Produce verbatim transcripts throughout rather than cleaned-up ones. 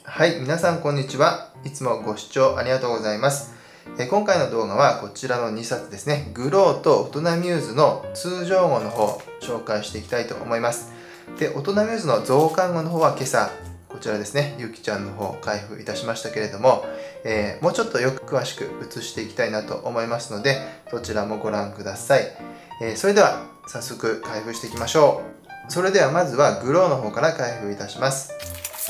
はい、皆さんこんにちは。いつもご視聴ありがとうございます。え今回の動画はこちらのにさつですね、グローと大人ミューズの通常号の方を紹介していきたいと思います。で、大人ミューズの増刊号の方は今朝、こちらですね、ゆきちゃんの方開封いたしましたけれども、えー、もうちょっとよく詳しく写していきたいなと思いますので、そちらもご覧ください。えー、それでは早速開封していきましょう。それではまずはグローの方から開封いたします。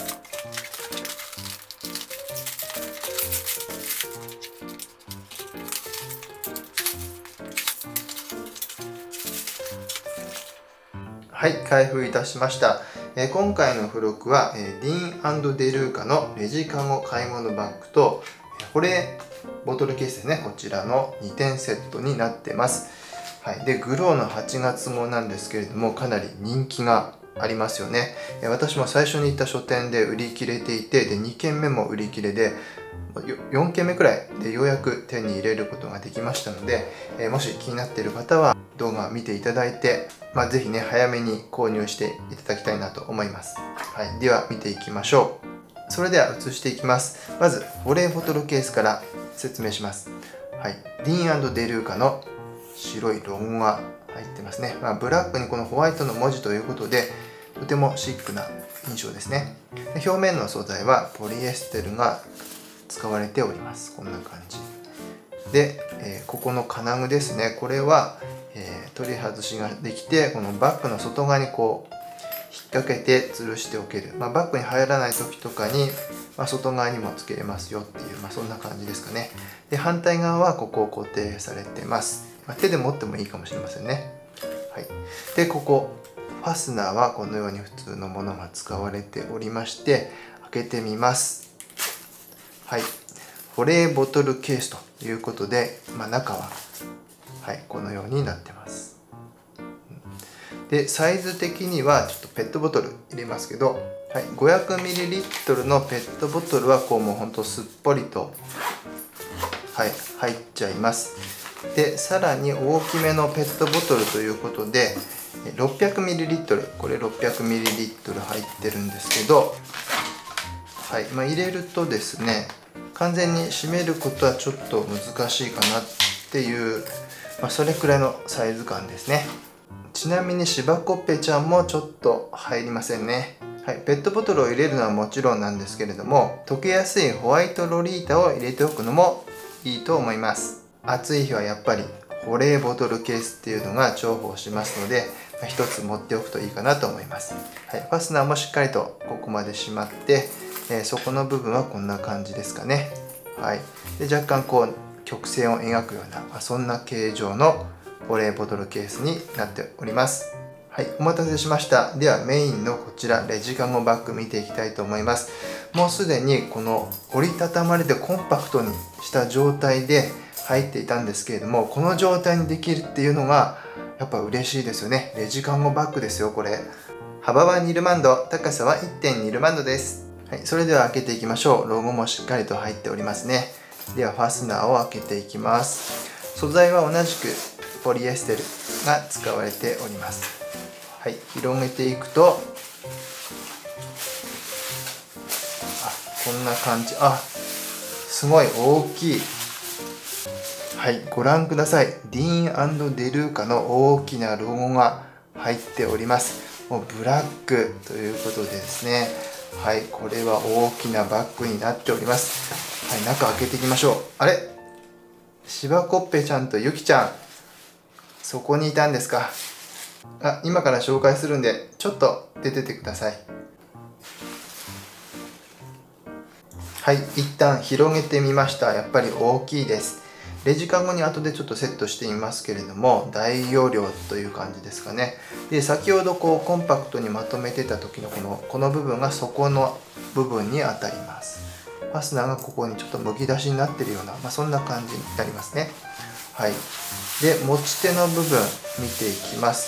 はい、開封いたしました。えー、今回の付録は、えー、ディーン&デルーカのレジカゴ買い物バッグと、保冷ボトルケースですね、こちらのにてんセットになってます。はい、で、グローのはちがつ号なんですけれども、かなり人気がありますよね。えー、私も最初に行った書店で売り切れていて、でにけんめも売り切れで、よんけんめくらいでようやく手に入れることができましたので、えー、もし気になっている方は動画を見ていただいて、まあ、ぜひね早めに購入していただきたいなと思います。はい、では見ていきましょう。それでは移していきます。まず保冷ボトルケースから説明します。はい、ディーン&デルーカの白いロゴが入ってますね。まあ、ブラックにこのホワイトの文字ということでとてもシックな印象ですね。で表面の素材はポリエステルが使われております。こんな感じで、えー、ここの金具ですね、これは、えー、取り外しができて、このバッグの外側にこう引っ掛けて吊るしておける、まあ、バッグに入らない時とかに、まあ、外側にもつけれますよっていう、まあ、そんな感じですかね。で、反対側はここを固定されてます。まあ、手で持ってもいいかもしれませんね。はい、でここファスナーはこのように普通のものが使われておりまして、開けてみます。はい、保冷ボトルケースということで、まあ、中は、はい、このようになってます。でサイズ的にはちょっとペットボトル入れますけど、はい、ごひゃくミリリットル のペットボトルはこうもうほんとすっぽりと、はい、入っちゃいます。でさらに大きめのペットボトルということで ろっぴゃくミリリットル、 これ ろっぴゃくミリリットル 入ってるんですけど、はい、まあ、入れるとですね、完全に閉めることはちょっと難しいかなっていう、まあ、それくらいのサイズ感ですね。ちなみにしばこっぺちゃんもちょっと入りませんね。はい、ペットボトルを入れるのはもちろんなんですけれども、溶けやすいホワイトロリータを入れておくのもいいと思います。暑い日はやっぱり保冷ボトルケースっていうのが重宝しますので、まあ、一つ持っておくといいかなと思います。はい、ファスナーもしっかりとここまで閉まって、えー、底の部分はこんな感じですかね。はい、で若干こう曲線を描くような、まあ、そんな形状の保冷ボトルケースになっております。はい、お待たせしました。ではメインのこちらレジカゴバッグ見ていきたいと思います。もうすでにこの折りたたまれてコンパクトにした状態で入っていたんですけれども、この状態にできるっていうのがやっぱ嬉しいですよね。レジカゴバッグですよこれ。幅はにルマンド、高さは いってんにルマンドです。はい、それでは開けていきましょう。ロゴもしっかりと入っておりますね。ではファスナーを開けていきます。素材は同じくポリエステルが使われております。はい、広げていくと、あ、こんな感じ。あ、すごい大きい。はい、ご覧ください。ディーン&デルーカの大きなロゴが入っております。もうブラックということでですね、はい、これは大きなバッグになっております。はい、中開けていきましょう。あれ、しばこっぺちゃんとゆきちゃん、そこにいたんですか。あ、今から紹介するんでちょっと出ててください。はい、一旦広げてみました。やっぱり大きいです。レジカゴに後でちょっとセットしてみますけれども、大容量という感じですかね。で先ほどこうコンパクトにまとめてた時のこのこの部分が底の部分に当たります。ファスナーがここにちょっとむき出しになってるような、まあ、そんな感じになりますね。はい、で持ち手の部分見ていきます。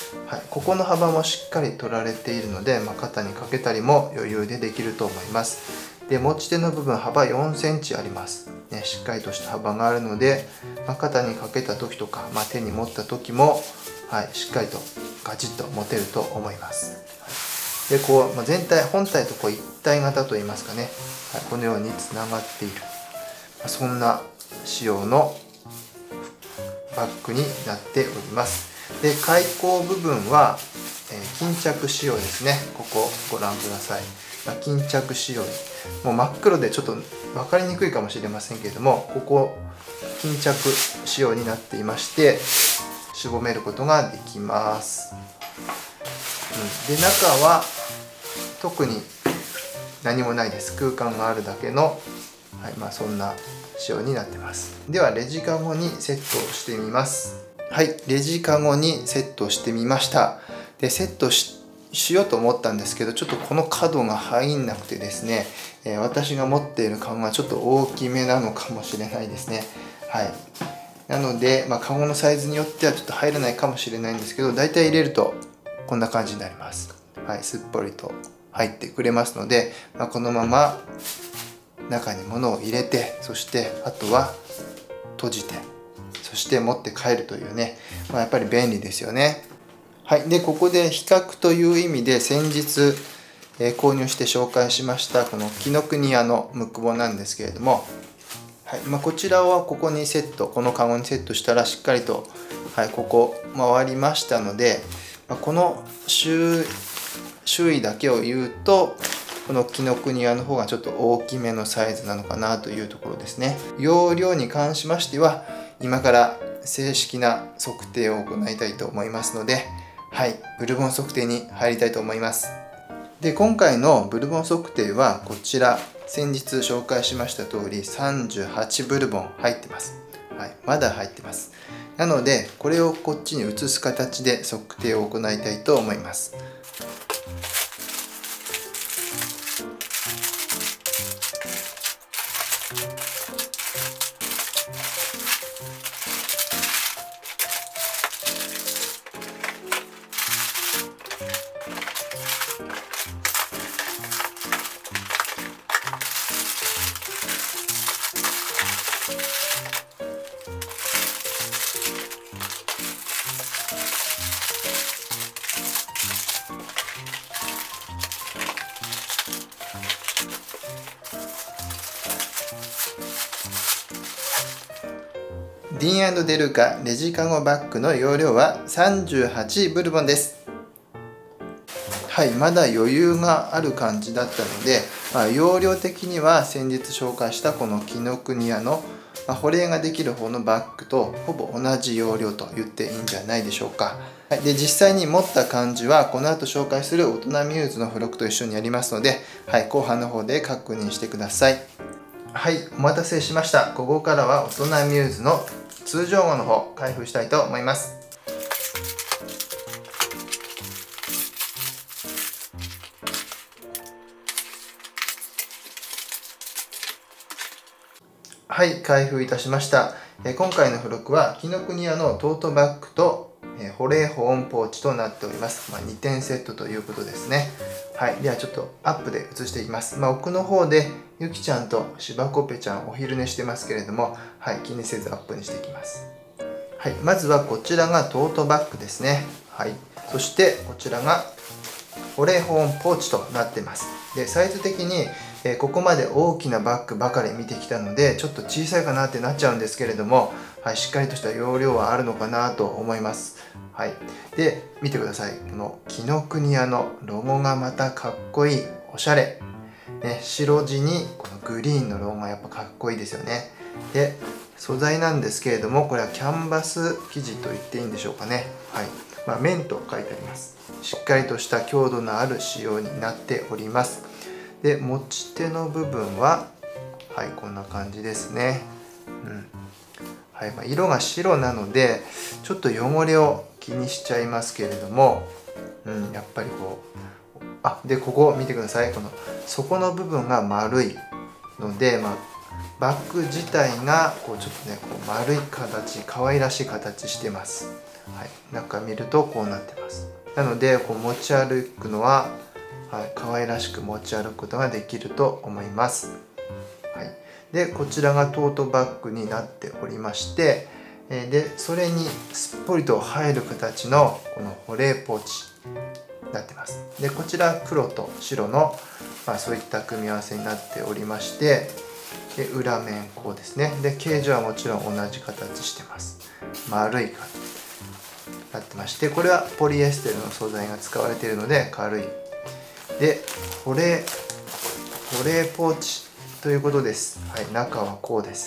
はい、ここの幅もしっかり取られているので、まあ、肩にかけたりも余裕でできると思います。で持ち手の部分幅よんセンチあります、ね、しっかりとした幅があるので、まあ、肩にかけた時とか、まあ、手に持った時も、はい、しっかりとガチッと持てると思います。 でこう、まあ、全体本体とこう一体型といいますかね、はい、このようにつながっている、まあ、そんな仕様のバッグになっております。で開口部分は、えー、巾着仕様ですね。ここご覧ください。まあ、巾着仕様にもう真っ黒でちょっと分かりにくいかもしれませんけれども、ここ巾着仕様になっていましてしぼめることができます。うん、で中は特に何もないです。空間があるだけの、はい、まあ、そんな仕様になってます。ではレジカゴにセットをしてみます。はい、レジカゴにセットしてみました。でセット し, しようと思ったんですけど、ちょっとこの角が入んなくてですね、えー、私が持っているカゴがちょっと大きめなのかもしれないですね。はい、なので、まあ、カゴのサイズによってはちょっと入らないかもしれないんですけど、だいたい入れるとこんな感じになります。はい、すっぽりと入ってくれますので、まあ、このまま中に物を入れて、そしてあとは閉じて、そして持って帰るというね、まあ、やっぱり便利ですよね。はい、でここで比較という意味で先日、えー、購入して紹介しましたこの紀ノ国屋のムック本なんですけれども、はい、まあ、こちらはここにセット、このカゴにセットしたらしっかりと、はい、ここ回りましたので、まあ、この周囲だけを言うとこの紀ノ国屋の方がちょっと大きめのサイズなのかなというところですね。容量に関しましては今から正式な測定を行いたいと思いますので、はい、ブルボン測定に入りたいと思います。で今回のブルボン測定はこちら先日紹介しました通りさんじゅうはちブルボン入ってます。はい、まだ入ってます。なのでこれをこっちに移す形で測定を行いたいと思います。ディーン&デルーカレジカゴバッグの容量はさんじゅうはちブルボンです。はい、まだ余裕がある感じだったので、まあ、容量的には先日紹介したこの紀ノ国屋の、まあ、保冷ができる方のバッグとほぼ同じ容量と言っていいんじゃないでしょうか。はい、で実際に持った感じはこの後紹介する大人ミューズの付録と一緒にやりますので、はい、後半の方で確認してください。はい、お待たせしました。ここからは大人ミューズの通常号の方開封したいと思います。はい、開封いたしました。え今回の付録は紀ノ国屋のトートバッグとえ保冷保温ポーチとなっております。まあ、にてんセットということですね。はい、ではちょっとアップで映していきます。まあ、奥の方でゆきちゃんとしばこぺちゃんお昼寝してますけれども、はい、気にせずアップにしていきます。はい、まずはこちらがトートバッグですね。はい、そしてこちらが保冷保温ポーチとなっています。でサイズ的に、えー、ここまで大きなバッグばかり見てきたのでちょっと小さいかなってなっちゃうんですけれども、はい、しっかりとした容量はあるのかなと思います。はい、で見てください。この紀ノ国屋のロゴがまたかっこいい、おしゃれ、ね、白地にこのグリーンのロゴがやっぱかっこいいですよね。で素材なんですけれども、これはキャンバス生地と言っていいんでしょうかね。はい、まあ、綿と書いてあります。しっかりとした強度のある仕様になっております。で持ち手の部分は、はい、こんな感じですね。うん、はい、まあ、色が白なのでちょっと汚れを気にしちゃいますけれども、うん、やっぱりこう、あ、でここ見てください。この底の部分が丸いので、まあ、バッグ自体がこうちょっとね、こう丸い形、可愛らしい形してます。はい、中見るとこうなってます。なのでこう持ち歩くのは、はい、可愛らしく持ち歩くことができると思います。はい、でこちらがトートバッグになっておりまして、でそれにすっぽりと入る形のこの保冷ポーチ、 なってます。でこちら黒と白の、まあ、そういった組み合わせになっておりまして、で裏面こうですね。で形状はもちろん同じ形してます。丸い感じになってまして、これはポリエステルの素材が使われているので軽い。で保冷保冷ポーチということです。はい、中はこうです。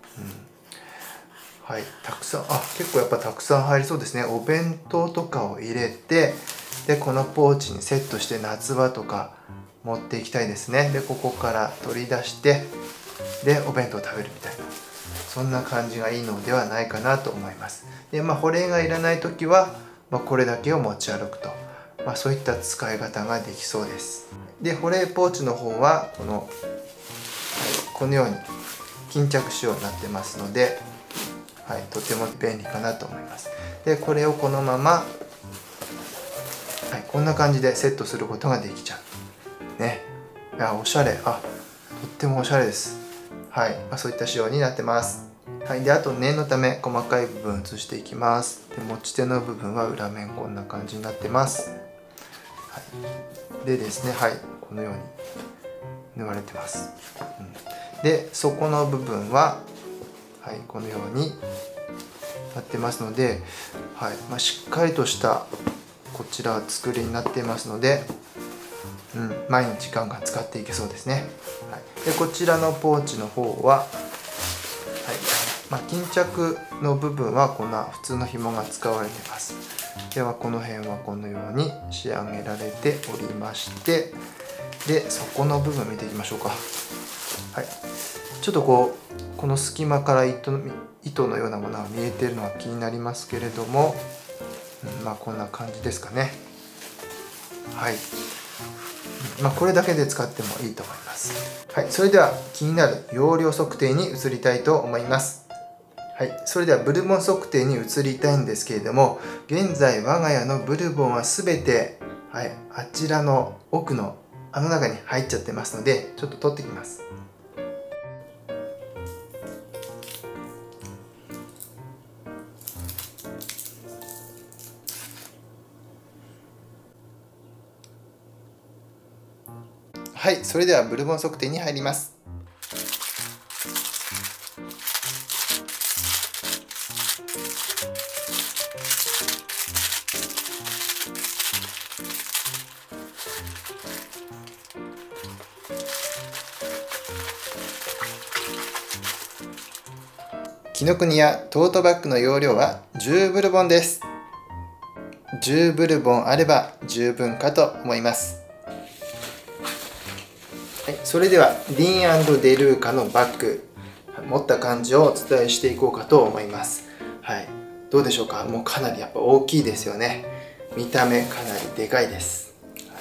うん、はい、たくさん、あ、結構やっぱたくさん入りそうですね。お弁当とかを入れて、でこのポーチにセットして夏場とか持っていきたいですね。でここから取り出して、でお弁当を食べるみたいな、そんな感じがいいのではないかなと思います。でまあ保冷がいらない時は、まあ、これだけを持ち歩くと、まあ、そういった使い方ができそうです。で保冷ポーチの方はこの、はい、このように巾着仕様になってますので、はい、とても便利かなと思います。でこれをこのまま、はい、こんな感じでセットすることができちゃうね。いやおしゃれ、あ、とってもおしゃれです。はい、まあ、そういった仕様になってます。はい、であと念のため細かい部分写していきます。で持ち手の部分は裏面こんな感じになってます。はい、でですね、はい、このように縫われてます。うん、で底の部分は、はい、このようになってますので、はい、まあ、しっかりとしたこちら作りになっていますので、うん、毎日ガンガン使っていけそうですね。はい、でこちらのポーチの方は、はい、まあ、巾着の部分はこんな普通の紐が使われています。ではこの辺はこのように仕上げられておりまして、で底の部分見ていきましょうか。はい、ちょっとこうこの隙間から糸の、糸のようなものが見えているのは気になりますけれども、うん、まあこんな感じですかね。はい、まあ、これだけで使ってもいいと思います。はい、それでは気になる容量測定に移りたいと思います。はい、それではブルボン測定に移りたいんですけれども、現在我が家のブルボンは全て、はい、あちらの奥のあの中に入っちゃってますので、ちょっと取ってきます。はい、それではブルボン測定に入ります。紀ノ国屋トートバッグの容量はじゅうブルボンです。じゅうブルボンあれば十分かと思います。はい、それではディーン&デルーカのバッグ、持った感じをお伝えしていこうかと思います。はい、どうでしょうか。もうかなりやっぱ大きいですよね。見た目かなりでかいです。はい、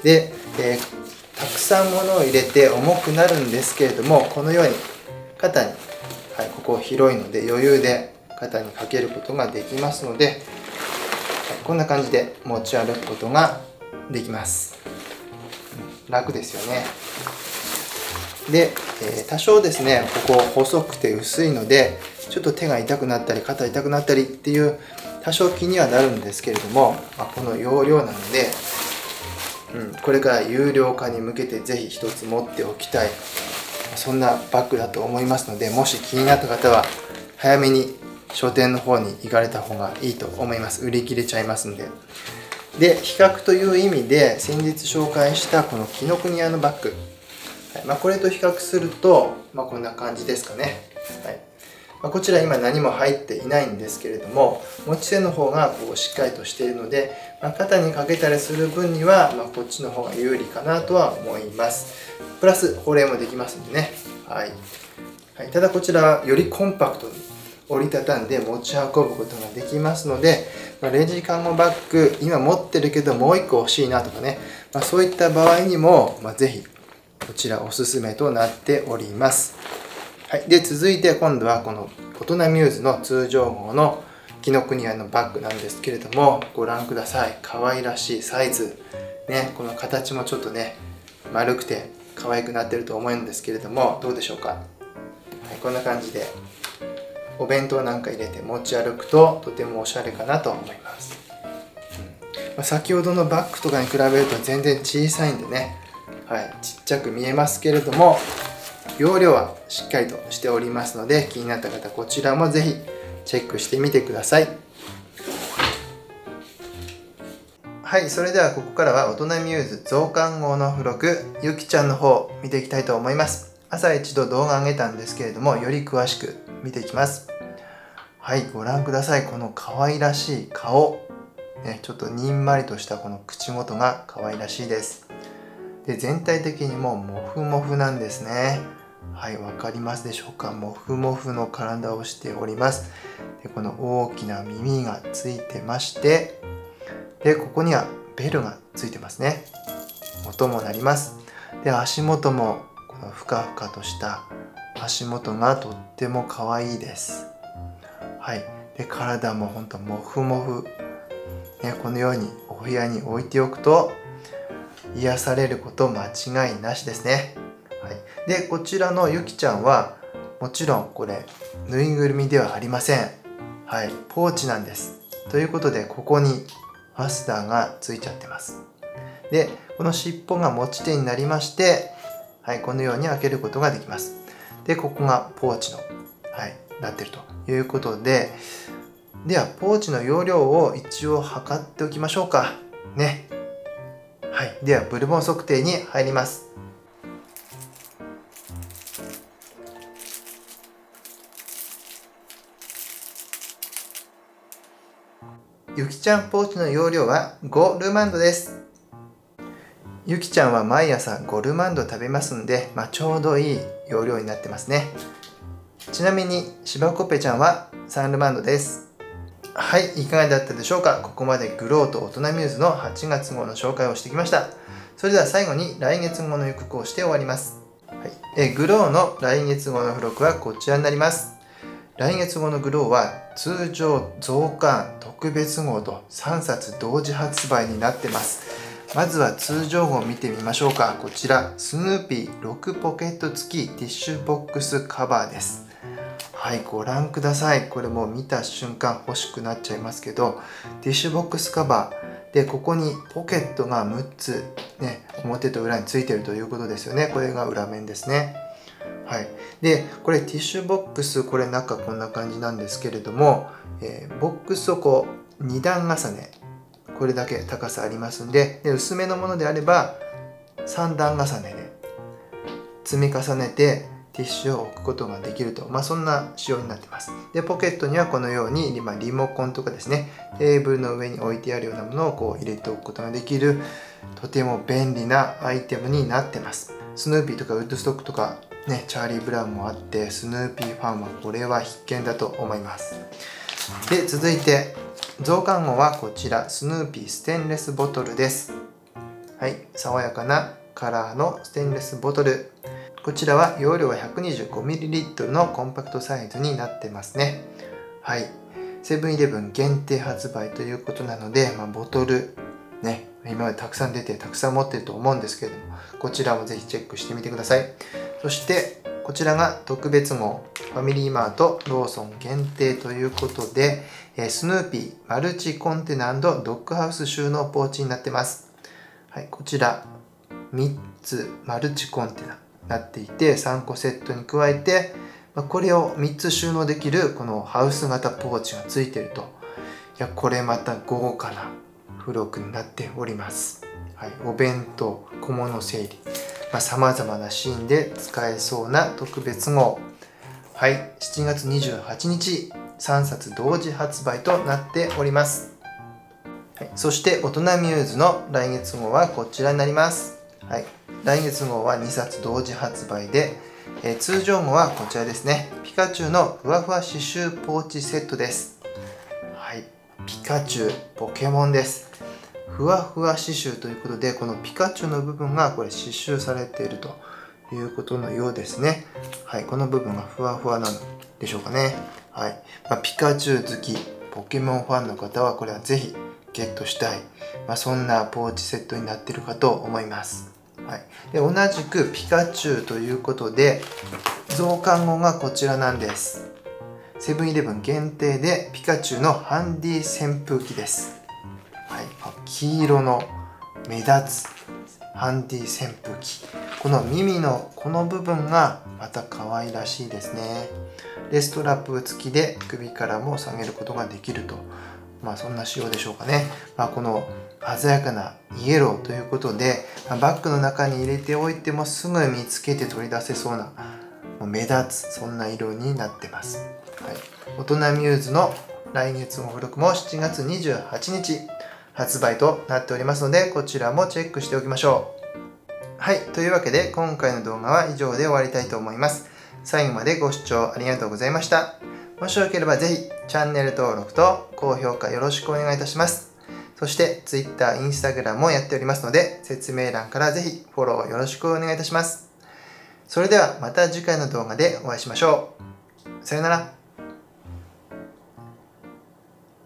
で、えー、たくさん物を入れて重くなるんですけれども、このように肩に、はい、ここ広いので余裕で肩にかけることができますので、はい、こんな感じで持ち歩くことができます。楽ですよね。で、えー、多少ですね、ここ細くて薄いのでちょっと手が痛くなったり肩痛くなったりっていう多少気にはなるんですけれども、まあ、この容量なので、うん、これから有料化に向けてぜひ一つ持っておきたい、そんなバッグだと思いますので、もし気になった方は早めに書店の方に行かれた方がいいと思います。売り切れちゃいますんで。で、比較という意味で先日紹介したこの紀ノ国屋のバッグ、はい、まあ、これと比較すると、まあ、こんな感じですかね。はい、まあ、こちら今何も入っていないんですけれども、持ち手の方がこうしっかりとしているので、まあ、肩にかけたりする分には、まあ、こっちの方が有利かなとは思います。プラス保冷もできますんでね。はいはい、ただこちらはよりコンパクトに折りたたんで持ち運ぶことができますので、まあ、レジカゴバッグ今持ってるけどもういっこ欲しいなとかね、まあ、そういった場合にも、まあ、ぜひこちらおすすめとなっております。はい、で続いて今度はこの大人ミューズの通常号の紀ノ国屋のバッグなんですけれども、ご覧ください。可愛らしいサイズ、ね、この形もちょっとね丸くて可愛くなってると思うんですけれども、どうでしょうか。はい、こんな感じでお弁当なんか入れて持ち歩くととてもおしゃれかなと思います。 先ほどのバッグとかに比べると全然小さいんでね、はい、ちっちゃく見えますけれども、容量はしっかりとしておりますので、気になった方こちらもぜひチェックしてみてください。はい、それではここからは大人ミューズ増刊号の付録ゆきちゃんの方見ていきたいと思います。朝一度動画上げたんですけれども、より詳しく見ていきます。はい、ご覧ください。この可愛らしい顔、ね、ちょっとにんまりとしたこの口元が可愛らしいです。で、全体的にもうモフモフなんですね。はい、わかりますでしょうか。モフモフの体をしております。で、この大きな耳がついてまして、で、ここにはベルがついてますね。音も鳴ります。で、足元もこのふかふかとした足元がとっても可愛いです。はい。で、体もほんとモフモフ。ね、このようにお部屋に置いておくと癒されること間違いなしですね。はい。で、こちらのゆきちゃんはもちろんこれぬいぐるみではありません。はい。ポーチなんです。ということで、ここにファスナーがついちゃってます。で、この尻尾が持ち手になりまして、はい、このように開けることができます。で、ここがポーチの、はい、なってるということで、では、ポーチの容量を一応測っておきましょうか。ね。はい。では、ブルボン測定に入ります。ゆきちゃんポーチの容量はごルマンドです。ゆきちゃんは毎朝ごルマンド食べますんで、まあ、ちょうどいい容量になってますね。ちなみに、しばこぺちゃんはさんルマンドです。はい、いかがだったでしょうか。ここまでグローと大人ミューズのはちがつ号の紹介をしてきました。それでは最後に来月号の予告をして終わります。はい、えグローの来月号の付録はこちらになります。来月号のグローは通常増刊特別号とさんさつ同時発売になってます。まずは通常号を見てみましょうか。こちらスヌーピーろくポケット付きティッシュボックスカバーです。はい、ご覧ください。これもう見た瞬間欲しくなっちゃいますけど、ティッシュボックスカバーで、ここにポケットがむっつね、表と裏についているということですよね。これが裏面ですね。はい、でこれティッシュボックス、これ中こんな感じなんですけれども、えー、ボックスをこうにだん重ね、これだけ高さありますんで、で薄めのものであればさんだん重ねで積み重ねてティッシュを置くことができると、まあ、そんな仕様になってます。でポケットにはこのように、まあ、リモコンとかですね、テーブルの上に置いてあるようなものをこう入れておくことができる、とても便利なアイテムになってます。スヌーピーとかウッドストックとかね、チャーリー・ブラウンもあって、スヌーピーファンはこれは必見だと思います。で続いて増刊号はこちら、スヌーピーステンレスボトルです。はい、爽やかなカラーのステンレスボトル。こちらは容量は ひゃくにじゅうごミリリットル のコンパクトサイズになってますね。はい、セブンイレブン限定発売ということなので、まあ、ボトルね、今までたくさん出てたくさん持ってると思うんですけれども、こちらもぜひチェックしてみてください。そしてこちらが特別号、ファミリーマートローソン限定ということで、スヌーピーマルチコンテナ&ドッグハウス収納ポーチになってます。はい、こちらみっつマルチコンテナになっていて、さんこセットに加えてこれをみっつ収納できるこのハウス型ポーチがついていると、いやこれまた豪華な付録になっております。はい、お弁当、小物整理、さまざまなシーンで使えそうな特別号。はい、しちがつにじゅうはちにちさんさつ同時発売となっております。はい、そして大人ミューズの来月号はこちらになります。はい、来月号はにさつ同時発売で、えー、通常号はこちらですね。ピカチュウのふわふわ刺繍ポーチセットです。はい、ピカチュウ、ポケモンです。ふわふわ刺繍ということで、このピカチュウの部分がこれ刺繍されているということのようですね。はい、この部分がふわふわなんでしょうかね。はい、まあ、ピカチュウ好き、ポケモンファンの方はこれはぜひゲットしたい、まあ、そんなポーチセットになっているかと思います。はい、で同じくピカチュウということで、増刊号がこちらなんです。セブンイレブン限定でピカチュウのハンディ扇風機です。はい、 黄色の目立つハンディ扇風機、この耳のこの部分がまた可愛らしいですね。でストラップ付きで首からも下げることができると、まあそんな仕様でしょうかね。まあ、この鮮やかなイエローということで、まあ、バッグの中に入れておいてもすぐ見つけて取り出せそうな、もう目立つそんな色になってます。はい、大人ミューズの来月の付録もしちがつにじゅうはちにち発売となっておりますので、こちらもチェックしておきましょう。はい、というわけで今回の動画は以上で終わりたいと思います。最後までご視聴ありがとうございました。もしよければぜひチャンネル登録と高評価よろしくお願いいたします。そして Twitter、Instagram もやっておりますので、説明欄からぜひフォローよろしくお願いいたします。それではまた次回の動画でお会いしましょう。さよなら。